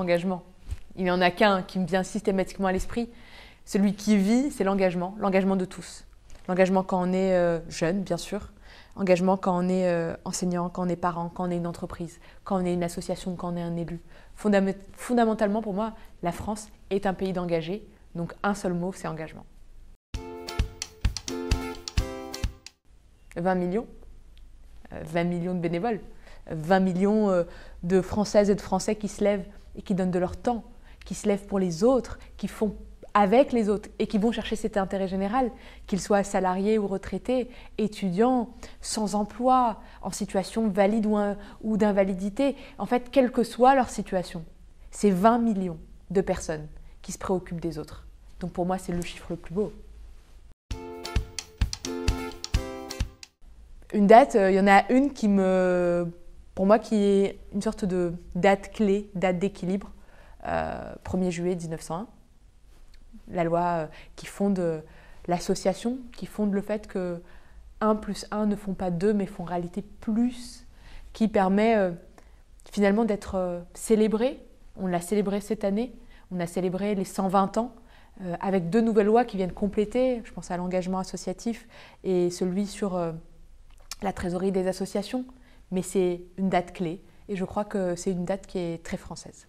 l'engagement. Il n'y en a qu'un qui me vient systématiquement à l'esprit. Celui qui vit, c'est l'engagement de tous. L'engagement quand on est jeune, bien sûr. Engagement quand on est enseignant, quand on est parent, quand on est une entreprise, quand on est une association, quand on est un élu. Fondamentalement, pour moi, la France est un pays d'engagés. Donc un seul mot, c'est engagement. 20 millions. 20 millions de bénévoles. 20 millions de Françaises et de Français qui se lèvent et qui donnent de leur temps, qui se lèvent pour les autres, qui font avec les autres et qui vont chercher cet intérêt général, qu'ils soient salariés ou retraités, étudiants, sans emploi, en situation valide ou d'invalidité, en fait, quelle que soit leur situation. C'est 20 millions de personnes qui se préoccupent des autres. Donc pour moi, c'est le chiffre le plus beau. Une date, il y en a une pour moi, qui est une sorte de date clé, date d'équilibre, 1er juillet 1901. La loi qui fonde l'association, qui fonde le fait que 1 plus 1 ne font pas 2, mais font en réalité plus, qui permet finalement d'être célébré. On l'a célébré cette année, on a célébré les 120 ans, avec 2 nouvelles lois qui viennent compléter, je pense à l'engagement associatif et celui sur la trésorerie des associations. Mais c'est une date clé et je crois que c'est une date qui est très française.